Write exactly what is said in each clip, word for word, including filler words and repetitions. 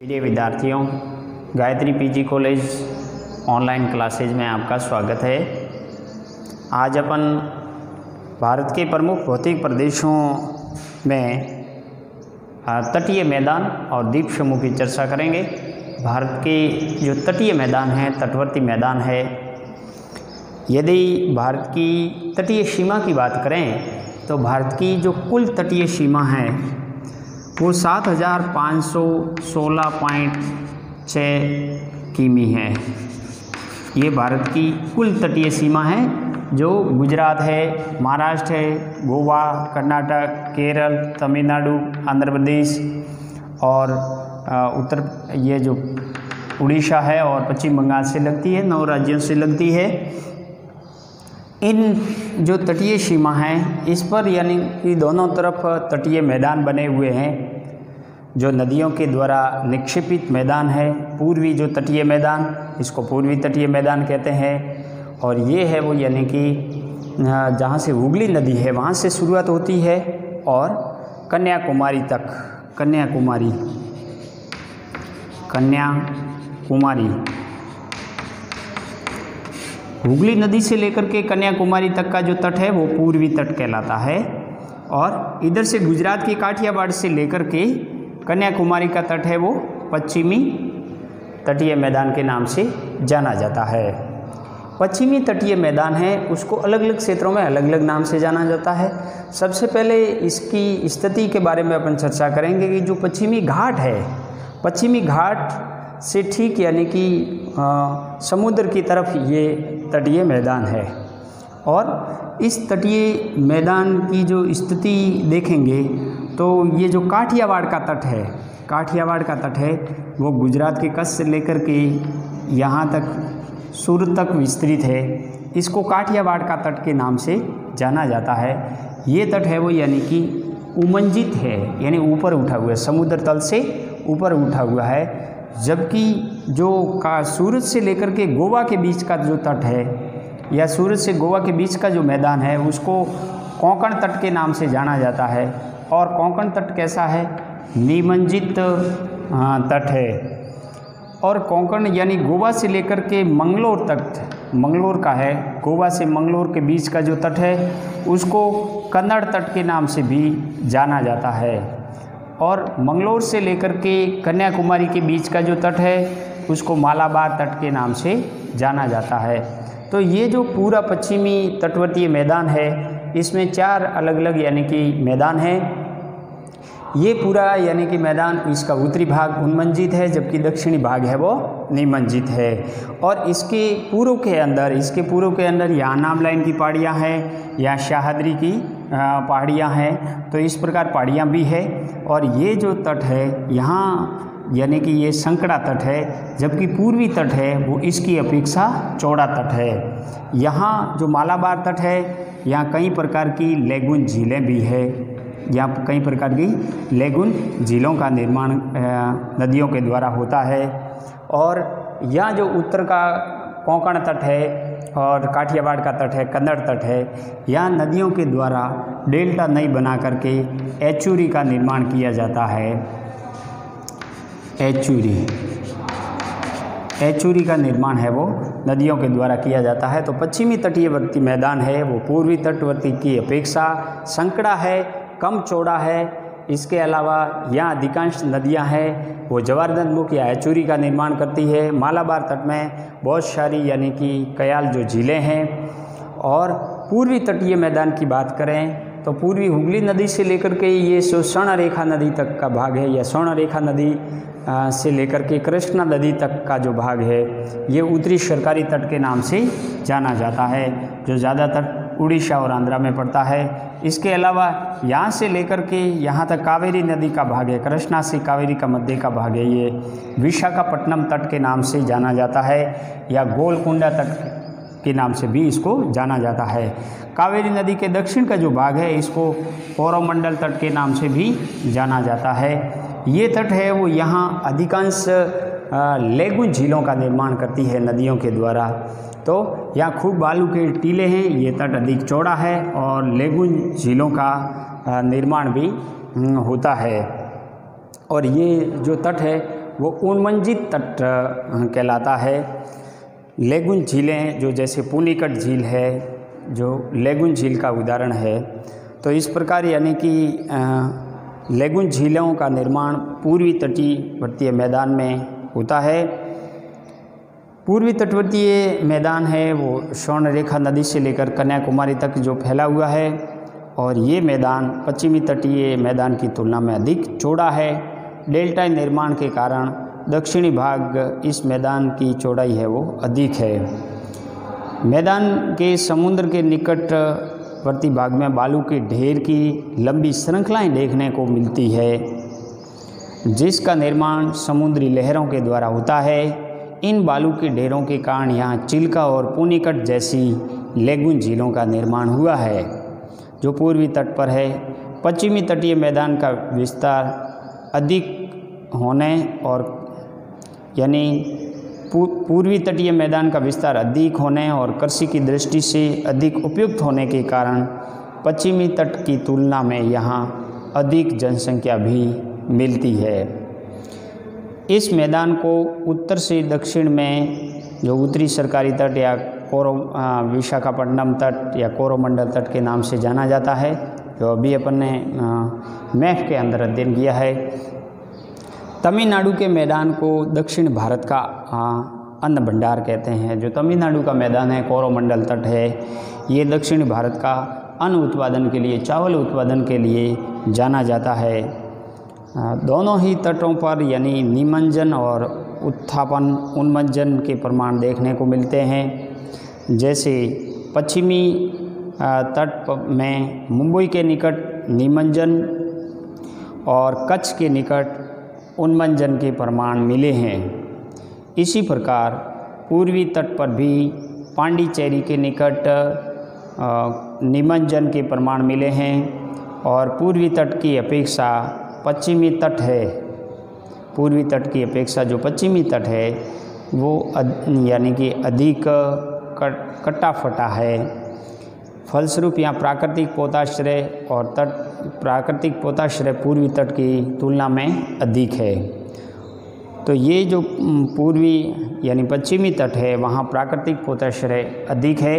प्रिय विद्यार्थियों, Gayatri PG college online classes में आपका स्वागत है। आज अपन भारत के प्रमुख भौतिक प्रदेशों में तटीय मैदान और द्वीप समूह की चर्चा करेंगे। भारत के जो तटीय मैदान हैं, तटवर्ती मैदान है, यदि भारत की तटीय सीमा की बात करें तो भारत की जो कुल तटीय सीमा है वो सात हज़ार पाँच सौ सोलह पॉइंट छः किमी है। ये भारत की कुल तटीय सीमा है जो गुजरात है, महाराष्ट्र है, गोवा, कर्नाटक, केरल, तमिलनाडु, आंध्र प्रदेश और उत्तर ये जो उड़ीसा है और पश्चिम बंगाल से लगती है, नौ राज्यों से लगती है। इन जो तटीय सीमा है इस पर यानी कि दोनों तरफ तटीय मैदान बने हुए हैं, जो नदियों के द्वारा निक्षेपित मैदान है। पूर्वी जो तटीय मैदान, इसको पूर्वी तटीय मैदान कहते हैं। और ये है वो यानी कि जहाँ से हुगली नदी है वहाँ से शुरुआत होती है और कन्याकुमारी तक, कन्याकुमारी कन्याकुमारी हुगली नदी से लेकर के कन्याकुमारी तक का जो तट है वो पूर्वी तट कहलाता है। और इधर से गुजरात के काठियावाड़ से लेकर के कन्याकुमारी का तट है वो पश्चिमी तटीय मैदान के नाम से जाना जाता है। पश्चिमी तटीय मैदान है उसको अलग अलग क्षेत्रों में अलग अलग नाम से जाना जाता है। सबसे पहले इसकी स्थिति के बारे में अपन चर्चा करेंगे कि जो पश्चिमी घाट है, पश्चिमी घाट से ठीक यानी कि समुद्र की तरफ ये तटीय मैदान है। और इस तटीय मैदान की जो स्थिति देखेंगे तो ये जो काठियावाड़ का तट है, काठियावाड़ का तट है वो गुजरात के कच्छ से लेकर के यहाँ तक सूरत तक विस्तृत है। इसको काठियावाड़ का तट के नाम से जाना जाता है। ये तट है वो यानी कि उमंजित है, यानी ऊपर उठा हुआ है, समुद्र तल से ऊपर उठा हुआ है। जबकि जो का सूरत से लेकर के गोवा के बीच का जो तट है या सूरत से गोवा के बीच का जो मैदान है उसको कोंकण तट के नाम से जाना जाता है। और कोंकण तट कैसा है? निमज्जित तट है। और कोंकण यानी गोवा से लेकर के मंगलोर तक, मंगलोर का है, गोवा से मंगलोर के बीच का जो तट है उसको कन्नड़ तट के नाम से भी जाना जाता है। और मंगलोर से लेकर के कन्याकुमारी के बीच का जो तट है उसको मालाबार तट के नाम से जाना जाता है। तो ये जो पूरा पश्चिमी तटवर्तीय मैदान है इसमें चार अलग अलग यानी कि मैदान हैं। ये पूरा यानी कि मैदान, इसका उत्तरी भाग उन्मंजित है जबकि दक्षिणी भाग है वो निमंजित है। और इसके पूर्व के अंदर, इसके पूर्व के अंदर यहाँ नाम लाइन की पहाड़ियाँ हैं या शाहदरी की पहाड़ियाँ हैं। तो इस प्रकार पहाड़ियाँ भी है। और ये जो तट है यहाँ यानी कि ये संकड़ा तट है, जबकि पूर्वी तट है वो इसकी अपेक्षा चौड़ा तट है। यहाँ जो मालाबार तट है यहाँ कई प्रकार की लेगुन झीलें भी है, यहाँ कई प्रकार की लेगुन झीलों का निर्माण नदियों के द्वारा होता है। और यहाँ जो उत्तर का कोंकण तट है और काठियावाड़ का तट है, कन्नड़ तट है, यहाँ नदियों के द्वारा डेल्टा नई बना करके एचूरी का निर्माण किया जाता है। एचूरी एचूरी का निर्माण है वो नदियों के द्वारा किया जाता है। तो पश्चिमी तटीयवर्ती मैदान है वो पूर्वी तटवर्ती की अपेक्षा संकड़ा है, कम चौड़ा है। इसके अलावा यहाँ अधिकांश नदियाँ हैं वो जवारदन मुख या एचूरी का निर्माण करती है। मालाबार तट में बहुत सारी यानी कि कयाल जो झीलें हैं। और पूर्वी तटीय मैदान की बात करें तो पूर्वी हुगली नदी से लेकर के ये स्वर्ण रेखा नदी तक का भाग है या स्वर्ण रेखा नदी से लेकर के कृष्णा नदी तक का जो भाग है ये उत्तरी सरकारी तट के नाम से जाना जाता है, जो ज़्यादातर उड़ीसा और आंध्रा में पड़ता है। इसके अलावा यहाँ से लेकर के यहाँ तक कावेरी नदी का भाग है, कृष्णा से कावेरी का मध्य का भाग है, ये विशाखापट्टनम तट के नाम से जाना जाता है या गोलकुंडा तट के नाम से भी इसको जाना जाता है। कावेरी नदी के दक्षिण का जो भाग है इसको कोरोमंडल तट के नाम से भी जाना जाता है। ये तट है वो यहाँ अधिकांश लेगुन झीलों का निर्माण करती है नदियों के द्वारा। तो यहाँ खूब बालू के टीले हैं, ये तट अधिक चौड़ा है और लेगुन झीलों का निर्माण भी होता है। और ये जो तट है वो उन्मंजित तट कहलाता है। लेगुन झीलें जो जैसे पुनिकट झील है, जो लेगुन झील का उदाहरण है, तो इस प्रकार यानी कि लेगुन झीलों का निर्माण पूर्वी तटीवर्तीय मैदान में होता है। पूर्वी तटवर्तीय मैदान है वो स्वर्णरेखा नदी से लेकर कन्याकुमारी तक जो फैला हुआ है, और ये मैदान पश्चिमी तटीय मैदान की तुलना में अधिक चौड़ा है। डेल्टा निर्माण के कारण दक्षिणी भाग इस मैदान की चौड़ाई है वो अधिक है। मैदान के समुद्र के निकटवर्ती भाग में बालू के ढेर की लंबी श्रृंखलाएं देखने को मिलती है, जिसका निर्माण समुद्री लहरों के द्वारा होता है। इन बालू के ढेरों के कारण यहाँ चिल्का और पुनिकट जैसी लेगुन झीलों का निर्माण हुआ है, जो पूर्वी तट पर है। पश्चिमी तटीय मैदान का विस्तार अधिक होने और यानी पूर्वी तटीय मैदान का विस्तार अधिक होने और कृषि की दृष्टि से अधिक उपयुक्त होने के कारण पश्चिमी तट की तुलना में यहाँ अधिक जनसंख्या भी मिलती है। इस मैदान को उत्तर से दक्षिण में जो उत्तरी सरकारी तट या कोरो विशाखापट्टनम तट या कोरोमंडल तट के नाम से जाना जाता है, जो अभी अपन ने मैप के अंदर अध्ययन किया है। तमिलनाडु के मैदान को दक्षिण भारत का अन्न भंडार कहते हैं। जो तमिलनाडु का मैदान है, कोरोमंडल तट है, ये दक्षिण भारत का अन्न उत्पादन के लिए, चावल उत्पादन के लिए जाना जाता है। दोनों ही तटों पर यानी निमज्जन और उत्थापन उन्मज्जन के प्रमाण देखने को मिलते हैं। जैसे पश्चिमी तट में मुंबई के निकट निमज्जन और कच्छ के निकट उन्मज्जन के प्रमाण मिले हैं। इसी प्रकार पूर्वी तट पर भी पांडिचेरी के निकट निमज्जन के प्रमाण मिले हैं, और पूर्वी तट की अपेक्षा पश्चिमी तट है, पूर्वी तट की अपेक्षा जो पश्चिमी तट है वो यानी कि अधिक कटा फटा है। फलस्वरूप यहाँ प्राकृतिक पोताश्रय और तट प्राकृतिक पोताश्रय पूर्वी तट की तुलना में अधिक है। तो ये जो पूर्वी यानी पश्चिमी तट है वहाँ प्राकृतिक पोताश्रय अधिक है।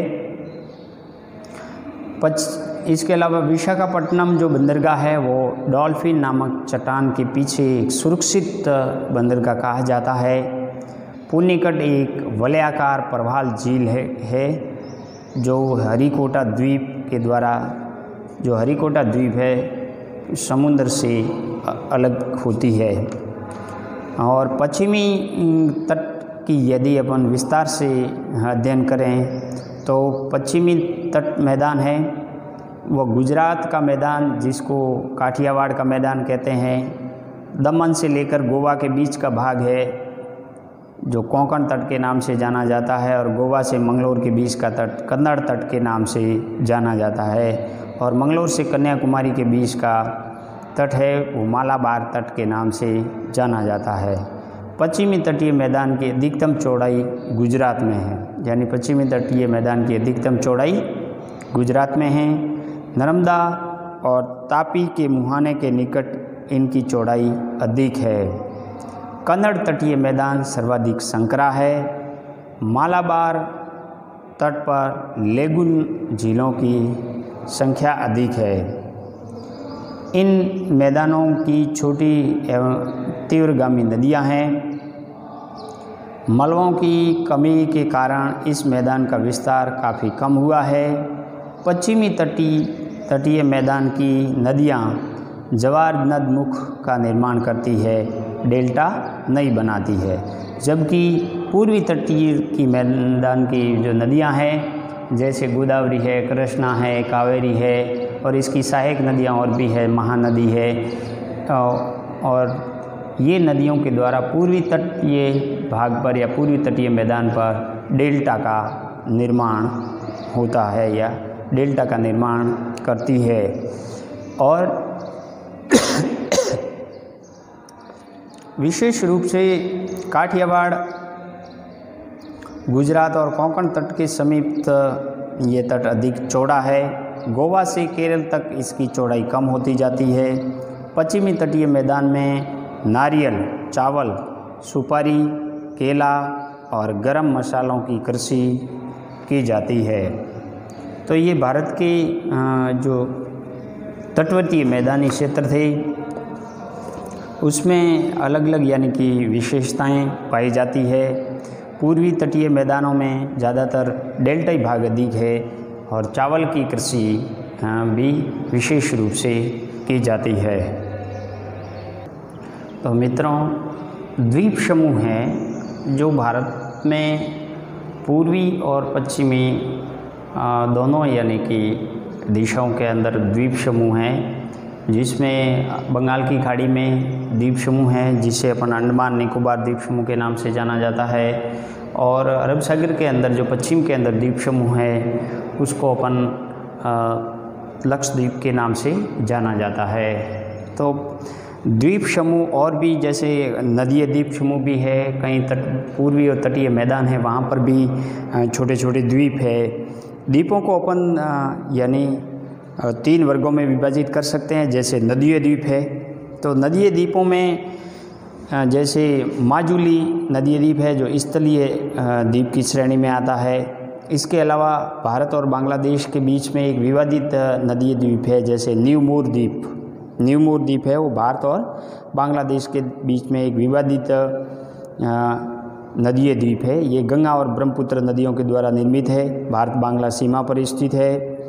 पच इसके अलावा विशाखापट्टनम जो बंदरगाह है वो डॉल्फिन नामक चट्टान के पीछे एक सुरक्षित बंदरगाह कहा जाता है। पुनिकट एक वलयाकार प्रवाल झील है, है जो हरिकोटा द्वीप के द्वारा जो हरिकोटा द्वीप है समुद्र से अलग होती है। और पश्चिमी तट की यदि अपन विस्तार से अध्ययन करें तो पश्चिमी तट मैदान है वो गुजरात का मैदान, जिसको काठियावाड़ का मैदान कहते हैं, दमन से लेकर गोवा के बीच का भाग है जो कोंकण तट के नाम से जाना जाता है, और गोवा से मंगलोर के बीच का तट कन्नड़ तट के नाम से जाना जाता है, और मंगलोर से कन्याकुमारी के बीच का तट है वो मालाबार तट के नाम से जाना जाता है। पश्चिमी तटीय मैदान की अधिकतम चौड़ाई गुजरात में है, यानी पश्चिमी तटीय मैदान की अधिकतम चौड़ाई गुजरात में है। नर्मदा और तापी के मुहाने के निकट इनकी चौड़ाई अधिक है। कन्नड़ तटीय मैदान सर्वाधिक संकरा है। मालाबार तट पर लेगुन झीलों की संख्या अधिक है। इन मैदानों की छोटी एवं तीव्रगामी नदियां हैं। मलबों की कमी के कारण इस मैदान का विस्तार काफ़ी कम हुआ है। पश्चिमी तटीय तटीय मैदान की नदियां जवार नद मुख का निर्माण करती है, डेल्टा नहीं बनाती है, जबकि पूर्वी तटीय की मैदान की जो नदियां हैं जैसे गोदावरी है, कृष्णा है, कावेरी है, और इसकी सहायक नदियां और भी है, महानदी है, और ये नदियों के द्वारा पूर्वी तटीय भाग पर या पूर्वी तटीय मैदान पर डेल्टा का निर्माण होता है या डेल्टा का निर्माण करती है। और विशेष रूप से काठियावाड़, गुजरात और कोंकण तट के समीप ये तट अधिक चौड़ा है। गोवा से केरल तक इसकी चौड़ाई कम होती जाती है। पश्चिमी तटीय मैदान में नारियल, चावल सुपारी, केला और गरम मसालों की कृषि की जाती है। तो ये भारत के जो तटवर्ती मैदानी क्षेत्र थे उसमें अलग अलग यानी कि विशेषताएं पाई जाती है। पूर्वी तटीय मैदानों में ज़्यादातर डेल्टाई भाग अधिक है और चावल की कृषि भी विशेष रूप से की जाती है। तो मित्रों, द्वीप समूह हैं जो भारत में पूर्वी और पश्चिमी दोनों यानी कि दिशाओं के अंदर द्वीप समूह हैं, जिसमें बंगाल की खाड़ी में द्वीप समूह है जिसे अपन अंडमान निकोबार द्वीप समूह के नाम से जाना जाता है, और अरब सागर के अंदर जो पश्चिम के अंदर द्वीप समूह है उसको अपन लक्षद्वीप के नाम से जाना जाता है। तो द्वीप समूह और भी जैसे नदीय द्वीप समूह भी है, कहीं तट पूर्वी और तटीय मैदान है वहाँ पर भी छोटे छोटे द्वीप है। द्वीपों को अपन यानी तीन वर्गों में विभाजित कर सकते हैं। जैसे नदीय द्वीप है, तो नदीय द्वीपों में जैसे माजुली नदीय द्वीप है जो स्थलीय द्वीप की श्रेणी में आता है। इसके अलावा भारत और बांग्लादेश के बीच में एक विवादित नदीय द्वीप है जैसे न्यू मोर द्वीप न्यू मोर द्वीप है, वो भारत और बांग्लादेश के बीच में एक विवादित नदीय द्वीप है। ये गंगा और ब्रह्मपुत्र नदियों के द्वारा निर्मित है, भारत बांग्ला सीमा पर स्थित है,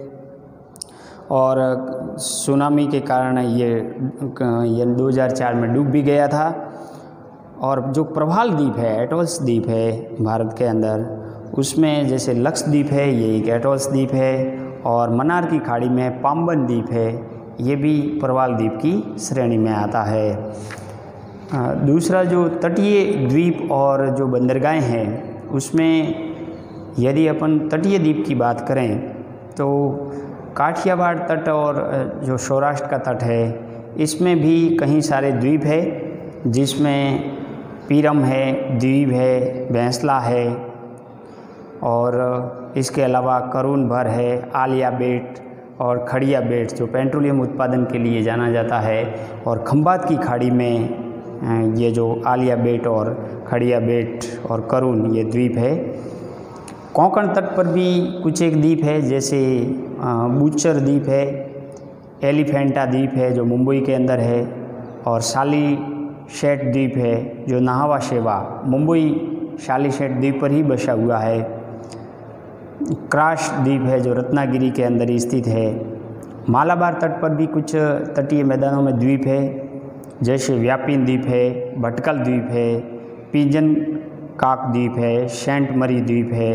और सुनामी के कारण ये ये दो हज़ार चार में डूब भी गया था। और जो प्रभाल द्वीप है, एटोल्स द्वीप है भारत के अंदर, उसमें जैसे लक्षद्वीप है ये एक एटोल्स द्वीप है, और मन्नार की खाड़ी में पाम्बन द्वीप है, ये भी प्रभाल द्वीप की श्रेणी में आता है। दूसरा जो तटीय द्वीप और जो बंदरगाहें हैं उसमें यदि अपन तटीय द्वीप की बात करें तो काठियावाड़ तट और जो सौराष्ट्र का तट है इसमें भी कई सारे द्वीप है, जिसमें पीरम है, द्वीप है, बैंसला है, और इसके अलावा करून भर है, आलिया बेट और खड़िया बेट जो पेट्रोलियम उत्पादन के लिए जाना जाता है, और खंबात की खाड़ी में ये जो आलिया बेट और खड़िया बेट और करून ये द्वीप है। कोंकण तट पर भी कुछ एक द्वीप है जैसे बूचर द्वीप है, एलिफेंटा द्वीप है जो मुंबई के अंदर है, और शाली शेट द्वीप है जो नाहवा शेवा मुंबई शाली शेट द्वीप पर ही बसा हुआ है। क्राश द्वीप है जो रत्नागिरी के अंदर स्थित है। मालाबार तट पर भी कुछ तटीय मैदानों में द्वीप है जैसे व्यापिन द्वीप है, भटकल द्वीप है, पिजन काक द्वीप है, सेंट मरी द्वीप है।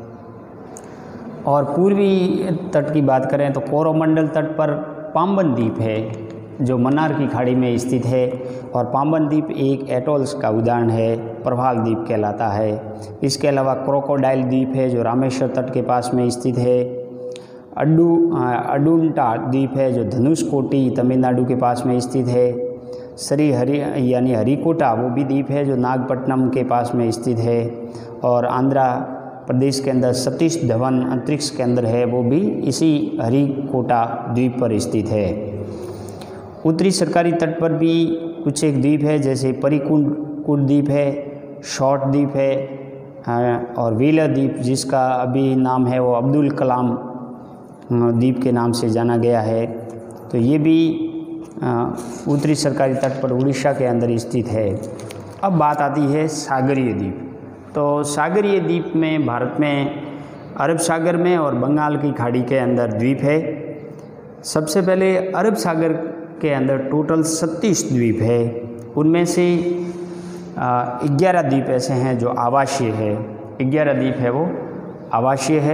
और पूर्वी तट की बात करें तो कोरोमंडल तट पर पाम्बन द्वीप है जो मन्नार की खाड़ी में स्थित है, और पाम्बन द्वीप एक एटोल्स का उदाहरण है, प्रभाल द्वीप कहलाता है। इसके अलावा क्रोकोडाइल द्वीप है जो रामेश्वर तट के पास में स्थित है। अड्डू अडुंटा द्वीप है जो धनुषकोटी तमिलनाडु के पास में स्थित है। श्री हरि यानी हरिकोटा वो भी द्वीप है जो नागपट्टनम के पास में स्थित है, और आंध्र प्रदेश के अंदर सतीश धवन अंतरिक्ष के अंदर है, वो भी इसी हरिकोटा द्वीप पर स्थित है। उत्तरी सरकारी तट पर भी कुछ एक द्वीप है जैसे परिकुंड कुंड द्वीप है, शॉर्ट द्वीप है, और व्हीलर द्वीप जिसका अभी नाम है वो अब्दुल कलाम द्वीप के नाम से जाना गया है। तो ये भी उत्तरी सरकारी तट पर उड़ीसा के अंदर स्थित है। अब बात आती है सागरीय द्वीप। तो सागरीय द्वीप में भारत में अरब सागर में और बंगाल की खाड़ी के अंदर द्वीप है। सबसे पहले अरब सागर के अंदर टोटल छत्तीस द्वीप है, उनमें से ग्यारह द्वीप ऐसे हैं जो आवासीय है, ग्यारह द्वीप है वो आवासीय है,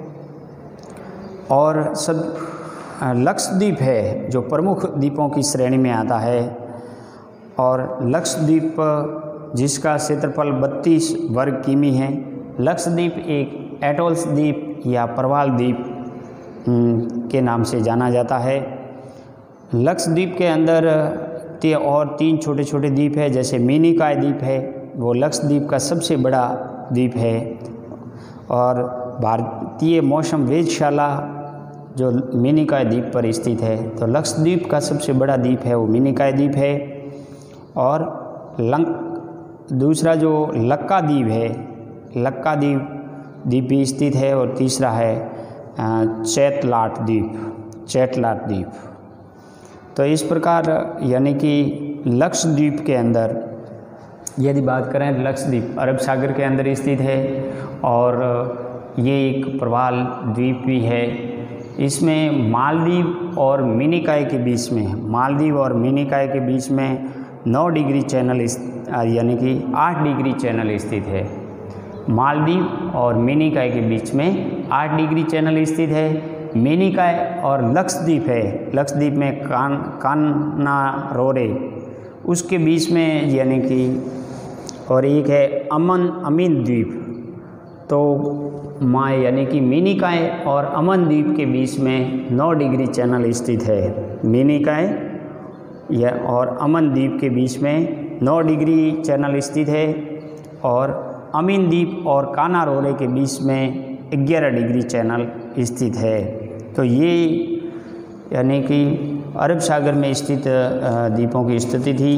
और सब लक्षद्वीप है जो प्रमुख द्वीपों की श्रेणी में आता है। और लक्षद्वीप जिसका क्षेत्रफल बत्तीस वर्ग किमी है। लक्षद्वीप एक एटोल्स द्वीप या प्रवाल द्वीप के नाम से जाना जाता है। लक्षद्वीप के अंदर ते और तीन छोटे छोटे द्वीप है जैसे मिनिकॉय द्वीप है, वो लक्षद्वीप का सबसे बड़ा द्वीप है। और भारतीय मौसम वेधशाला जो मिनिकॉय द्वीप पर स्थित है, तो लक्षद्वीप का सबसे बड़ा द्वीप है वो मिनिकॉय द्वीप है। और लंक दूसरा जो लक्का द्वीप है, लक्का द्वीप द्वीप भी स्थित है। और तीसरा है चेतलाट द्वीप, चेतलाट द्वीप। तो इस प्रकार यानी कि लक्षद्वीप के अंदर यदि बात करें, लक्षद्वीप अरब सागर के अंदर स्थित है और ये एक प्रवाल द्वीप भी है। इसमें मालदीव और मिनिकॉय के बीच में, मालदीव और मिनिकॉय के बीच में नौ डिग्री चैनल यानी कि आठ डिग्री चैनल स्थित है। मालदीव और मिनिकॉय के बीच में आठ डिग्री चैनल स्थित है। मिनिकॉय और लक्षद्वीप है, लक्षद्वीप में कान कान्नारोरे उसके बीच में यानी कि, और एक है अमन अमीन द्वीप। तो माँ यानी कि मिनिकॉय और अमन द्वीप के बीच में नौ डिग्री चैनल स्थित है। मिनिकॉय या और अमन द्वीप के बीच में नौ डिग्री चैनल स्थित है और अमीन द्वीप और कान्नारोरे के बीच में ग्यारह डिग्री चैनल स्थित है। तो ये यानी कि अरब सागर में स्थित द्वीपों की स्थिति थी।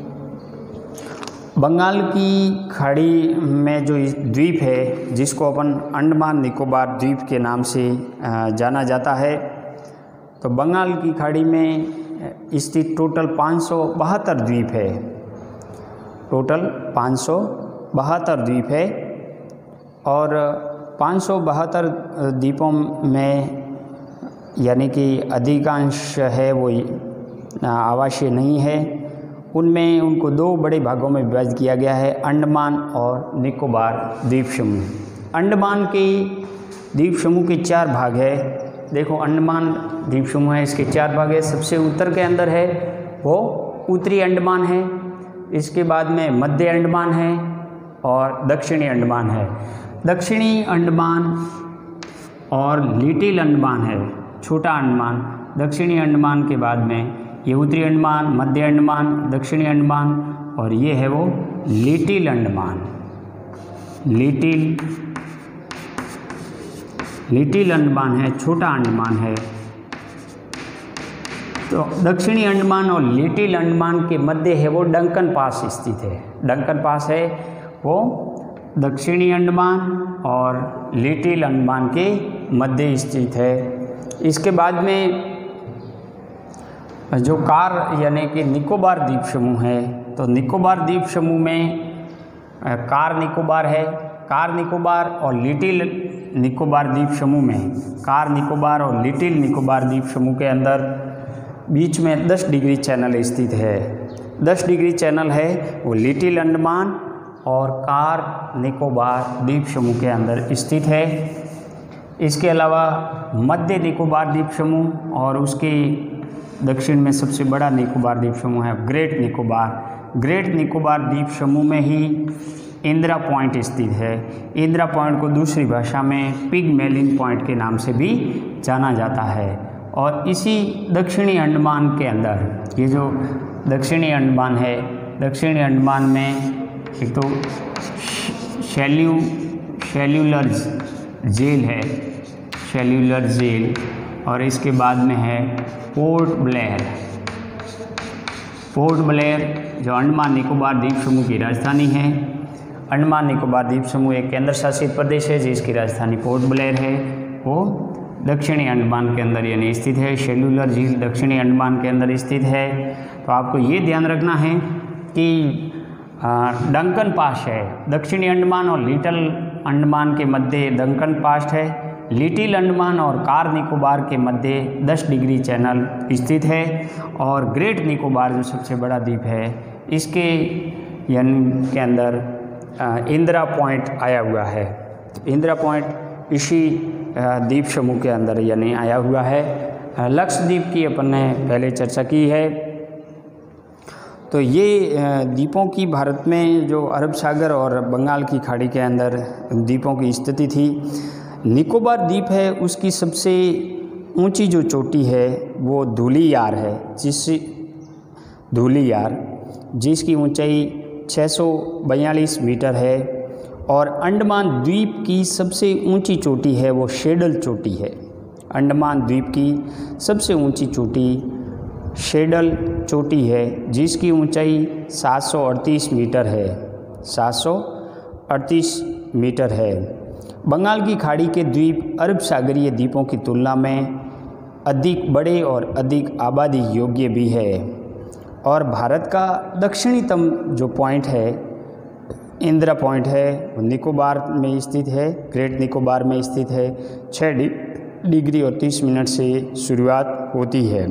बंगाल की खाड़ी में जो द्वीप है जिसको अपन अंडमान निकोबार द्वीप के नाम से जाना जाता है, तो बंगाल की खाड़ी में स्थित टोटल पाँच सौ बहत्तर द्वीप है। टोटल पाँच सौ बहत्तर द्वीप है और पाँच सौ बहत्तर द्वीपों में यानी कि अधिकांश है वो आवासीय नहीं है। उनमें उनको दो बड़े भागों में विभाजित किया गया है, अंडमान और निकोबार द्वीप समूह। अंडमान के द्वीप समूह के चार भाग है। देखो अंडमान द्वीप समूह है, इसके चार भाग है। सबसे उत्तर के अंदर है वो उत्तरी अंडमान है, इसके बाद में मध्य अंडमान है और दक्षिणी अंडमान है। दक्षिणी अंडमान और लिटिल अंडमान है, छोटा अंडमान। दक्षिणी अंडमान के बाद में ये उत्तरी अंडमान, मध्य अंडमान, दक्षिणी अंडमान और ये है वो little Andaman. Little little Andaman है, छोटा अंडमान है। तो दक्षिणी अंडमान और लिटिल अंडमान के मध्य है वो डंकन पास स्थित है। डंकन पास है वो दक्षिणी अंडमान और लिटिल अंडमान के मध्य स्थित है। इसके बाद में जो कार यानी कि निकोबार द्वीप समूह है, तो निकोबार द्वीप समूह में कार निकोबार है। कार निकोबार और लिटिल निकोबार द्वीप समूह में, कार निकोबार और लिटिल निकोबार द्वीप समूह के अंदर बीच में दस डिग्री चैनल स्थित है। दस डिग्री चैनल है वो लिटिल अंडमान और कार निकोबार द्वीप समूह के अंदर स्थित है। इसके अलावा मध्य निकोबार द्वीप समूह और उसके दक्षिण में सबसे बड़ा निकोबार द्वीप समूह है ग्रेट निकोबार। ग्रेट निकोबार द्वीप समूह में ही इंदिरा पॉइंट स्थित है। इंदिरा पॉइंट को दूसरी भाषा में पिगमेलिन पॉइंट के नाम से भी जाना जाता है। और इसी दक्षिणी अंडमान के अंदर ये जो दक्षिणी अंडमान है, दक्षिणी अंडमान में एक तो शैल्यू शैल्यूलर जेल है, शैल्यूलर जेल, और इसके बाद में है पोर्ट ब्लेयर। पोर्ट ब्लेयर जो अंडमान निकोबार द्वीप समूह की राजधानी है। अंडमान निकोबार द्वीप समूह एक केंद्र शासित प्रदेश है जिसकी राजधानी पोर्ट ब्लेयर है। वो दक्षिणी अंडमान के अंदर यानी स्थित है। शैल्यूलर झील दक्षिणी अंडमान के अंदर स्थित है। तो आपको ये ध्यान रखना है कि डंकन पास है, दक्षिणी अंडमान और लिटिल अंडमान के मध्य डंकन पास है। लिटिल अंडमान और कार निकोबार के मध्य दस डिग्री चैनल स्थित है। और ग्रेट निकोबार जो सबसे बड़ा द्वीप है इसके यानी के अंदर इंदिरा पॉइंट आया हुआ है। इंदिरा पॉइंट इसी द्वीप समूह के अंदर यानी आया हुआ है। लक्षद्वीप की अपन ने पहले चर्चा की है। तो ये द्वीपों की भारत में जो अरब सागर और बंगाल की खाड़ी के अंदर द्वीपों की स्थिति थी। निकोबार द्वीप है उसकी सबसे ऊंची जो चोटी है वो धूलियार है, जिस धूलियार जिसकी ऊंचाई छः सौ बयालीस मीटर है। और अंडमान द्वीप की सबसे ऊंची चोटी है वो शेडल चोटी है। अंडमान द्वीप की सबसे ऊंची चोटी शेडल चोटी है जिसकी ऊंचाई सात सौ अड़तीस मीटर है। सात सौ अड़तीस मीटर है। बंगाल की खाड़ी के द्वीप अरब सागरीय द्वीपों की तुलना में अधिक बड़े और अधिक आबादी योग्य भी है। और भारत का दक्षिणीतम जो पॉइंट है इंदिरा पॉइंट है, वो निकोबार में स्थित है, ग्रेट निकोबार में स्थित है। छः डिग्री और तीस मिनट से शुरुआत होती है।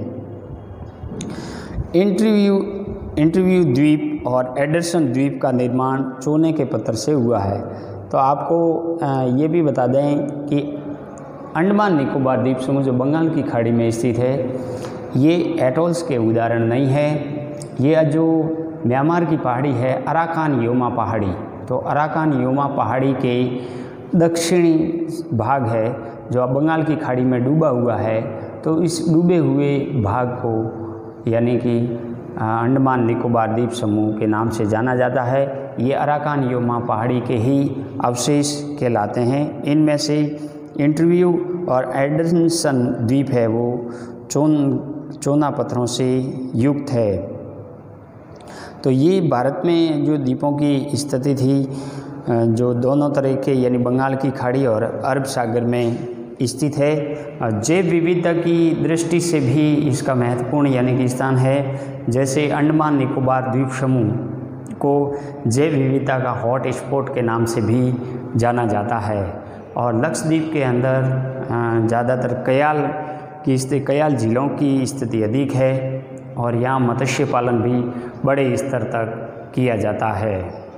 इंटरव्यू इंटरव्यू द्वीप और एडरसन द्वीप का निर्माण चूने के पत्थर से हुआ है। तो आपको ये भी बता दें कि अंडमान निकोबार द्वीप समूह जो बंगाल की खाड़ी में स्थित है, ये एटोल्स के उदाहरण नहीं है। ये जो म्यांमार की पहाड़ी है अराकान योमा पहाड़ी, तो अराकान योमा पहाड़ी के दक्षिणी भाग है जो बंगाल की खाड़ी में डूबा हुआ है। तो इस डूबे हुए भाग को यानी कि अंडमान निकोबार द्वीप समूह के नाम से जाना जाता है। ये अराकान योमा पहाड़ी के ही अवशेष कहलाते हैं। इनमें से इंटरव्यू और एडरसन द्वीप है वो चोन चोना पत्थरों से युक्त है। तो ये भारत में जो द्वीपों की स्थिति थी, जो दोनों तरह के यानी बंगाल की खाड़ी और अरब सागर में स्थित है। जैव विविधता की दृष्टि से भी इसका महत्वपूर्ण यानी कि स्थान है। जैसे अंडमान निकोबार द्वीप समूह को जैव विविधता का हॉट स्पॉट के नाम से भी जाना जाता है। और लक्षद्वीप के अंदर ज़्यादातर कयाल की स्थिति कयाल झीलों की स्थिति अधिक है और यहाँ मत्स्य पालन भी बड़े स्तर तक किया जाता है।